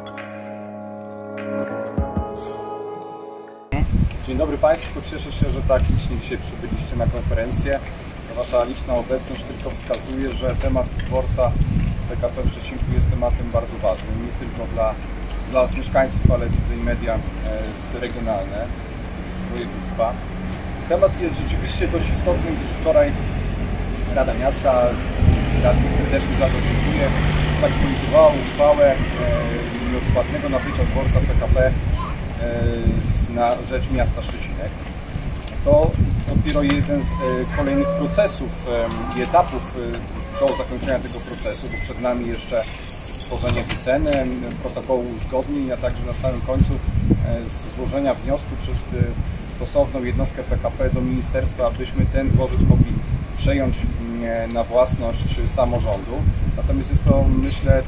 Dzień dobry Państwu, cieszę się, że tak licznie dzisiaj przybyliście na konferencję. Wasza liczna obecność tylko wskazuje, że temat dworca PKP w Szczecinku jest tematem bardzo ważnym, nie tylko dla mieszkańców, ale widzę i media regionalne z województwa. Temat jest rzeczywiście dość istotny, gdyż wczoraj Rada Miasta, radnych serdecznie za to dziękuję, zaktualizowała uchwałę nieodpłatnego nabycia dworca PKP na rzecz miasta Szczecinek. To dopiero jeden z kolejnych procesów i etapów do zakończenia tego procesu, bo przed nami jeszcze stworzenie wyceny, protokołu uzgodnień, a także na samym końcu złożenia wniosku przez stosowną jednostkę PKP do ministerstwa, abyśmy ten dworzec mogli przejąć na własność samorządu. Natomiast jest to, myślę,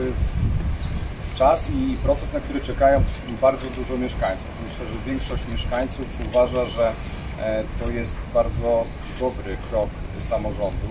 czas i proces, na który czekają bardzo dużo mieszkańców. Myślę, że większość mieszkańców uważa, że to jest bardzo dobry krok samorządu.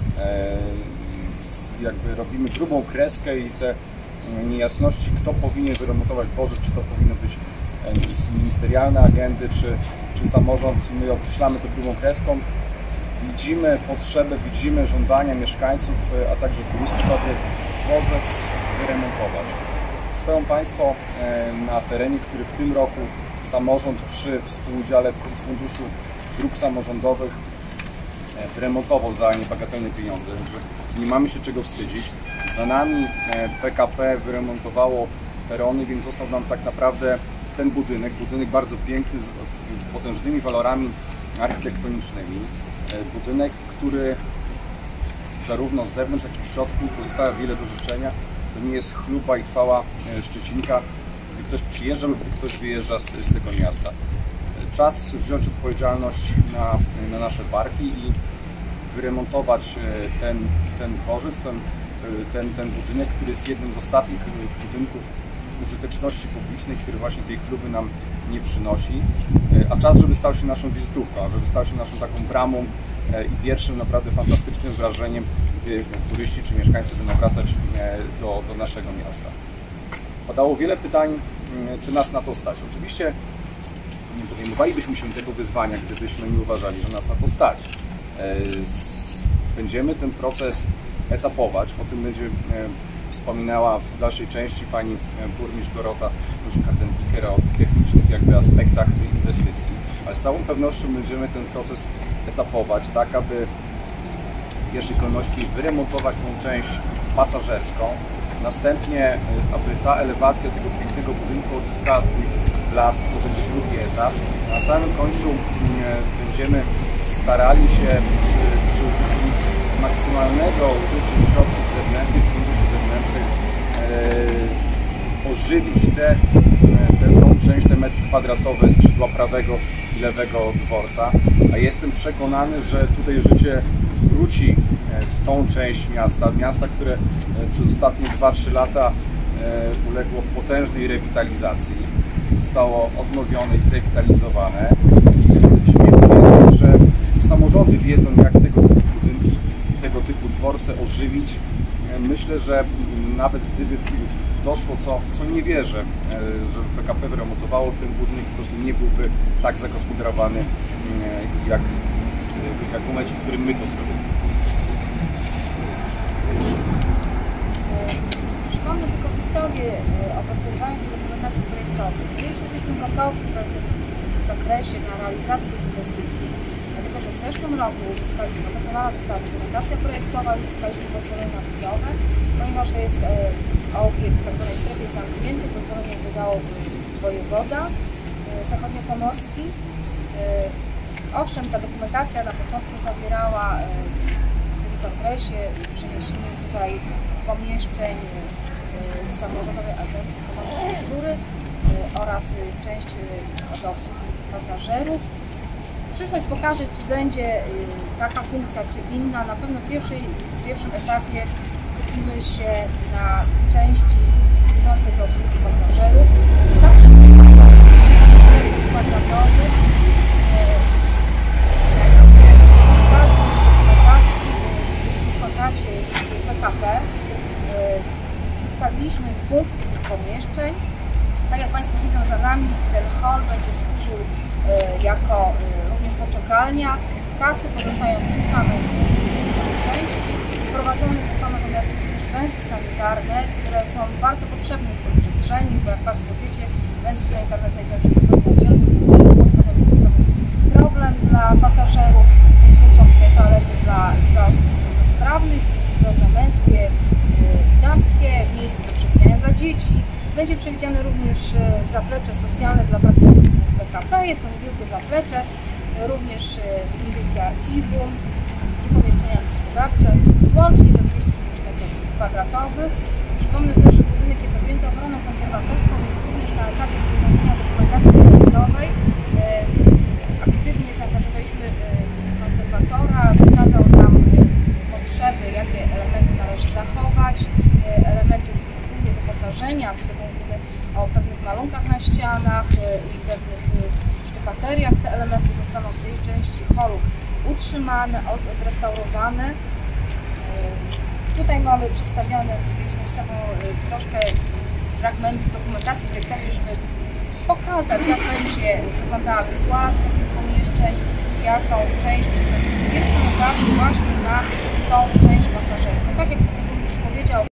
Jakby robimy grubą kreskę i te niejasności, kto powinien wyremontować dworzec, czy to powinno być z ministerialnej agendy, czy samorząd. My określamy to grubą kreską. Widzimy potrzebę, widzimy żądania mieszkańców, a także turystów, aby dworzec wyremontować. Stoją Państwo na terenie, który w tym roku samorząd przy współudziale z Funduszu Dróg Samorządowych wyremontował za niebagatelne pieniądze. Nie mamy się czego wstydzić. Za nami PKP wyremontowało perony, więc został nam tak naprawdę ten budynek bardzo piękny, z potężnymi walorami architektonicznymi. Budynek, który zarówno z zewnątrz, jak i w środku pozostawia wiele do życzenia. To nie jest chluba i chwała Szczecinka, gdy ktoś przyjeżdża lub gdy ktoś wyjeżdża z tego miasta. Czas wziąć odpowiedzialność na nasze barki i wyremontować ten dworzec, ten budynek, który jest jednym z ostatnich budynków użyteczności publicznej, który właśnie tej chluby nam nie przynosi. A czas, żeby stał się naszą wizytówką, żeby stał się naszą taką bramą i pierwszym naprawdę fantastycznym wrażeniem, gdy turyści czy mieszkańcy będą wracać do naszego miasta. Padało wiele pytań, czy nas na to stać. Oczywiście nie podejmowalibyśmy się tego wyzwania, gdybyśmy nie uważali, że nas na to stać. Będziemy ten proces etapować, o tym będzie wspominała w dalszej części pani burmistrz Dorota Karden-Piker o technicznych aspektach inwestycji, ale z całą pewnością będziemy ten proces etapować, tak aby w pierwszej kolejności wyremontować tą część pasażerską, następnie aby ta elewacja tego pięknego budynku odzyskała swój blask, to będzie drugi etap. Na samym końcu będziemy starali się przy użyciu maksymalnego użycia środków zewnętrznych, funduszy zewnętrznych ożywić tą część, te metry kwadratowe skrzydła prawego i lewego dworca. A jestem przekonany, że tutaj życie wróci w tą część miasta, które przez ostatnie 2-3 lata uległo potężnej rewitalizacji. Zostało odnowione i zrewitalizowane. I śmiem twierdzić, że samorządy wiedzą, jak tego typu budynki, tego typu dworce ożywić. Myślę, że nawet gdyby doszło, w co nie wierzę, że PKP wyremontowało ten budynek, po prostu nie byłby tak zagospodarowany jak w momencie, w którym my to zrobimy. Przypomnę tylko historię opracowywania dokumentacji projektowej. My już jesteśmy gotowi w pewnym zakresie na realizację inwestycji, dlatego że w zeszłym roku opracowana została dokumentacja projektowa, uzyskaliśmy pozwolenie na budowę, ponieważ to jest obiekt w tzw. strefie zamkniętej, pozwolenie wydał wojewoda zachodniopomorski. Owszem, ta dokumentacja na początku zawierała w tym zakresie przeniesienie tutaj pomieszczeń Samorządowej Agencji Pomocy Kultury oraz część do obsługi pasażerów. Przyszłość pokaże, czy będzie taka funkcja, czy inna. Na pewno w pierwszym etapie skupimy się na części służącej do obsługi pasażerów. Także kwadratowych w kontakcie z PKP ustaliliśmy funkcję tych pomieszczeń. Tak jak Państwo widzą za nami, ten hol będzie służył jako również poczekalnia. Kasy pozostają w tym samej części. Wprowadzone zostaną natomiast również węzły sanitarne, które są bardzo potrzebne w tej przestrzeni, bo jak Państwo wiecie, węzły sanitarne znajdują się zupełnie oddzielnie, postawiony problem dla pasażerów, więc będą tutaj toalety dla osób niepełnosprawnych, zarówno męskie, damskie, miejsce do przewijania dla dzieci. Będzie przewidziane również zaplecze socjalne dla pracowników PKP. Jest to niewielkie zaplecze, również niewielkie archiwum i pomieszczenia gospodarcze, łącznie do 250 m2. Przypomnę też, że budynek jest objęty ochroną konserwatorską, więc również na etapie sporządzenia dokumentacji projektowej aktywnie zaangażowaliśmy konserwatora, wskazał nam potrzeby, jakie elementy należy zachować, elementów głównie wyposażenia, kiedy mówimy o pewnych malunkach na ścianach i pewnych sztykateriach. Te elementy zostaną w tej części holu utrzymane, odrestaurowane. Tutaj mamy przedstawione troszkę fragmenty dokumentacji projektowej, żeby pokazać, jak będzie wyglądała wizualizacja tych pomieszczeń, jaką część przeznaczyć. Jest to naprawdę właśnie na tą część pasażerską. Tak jak już powiedział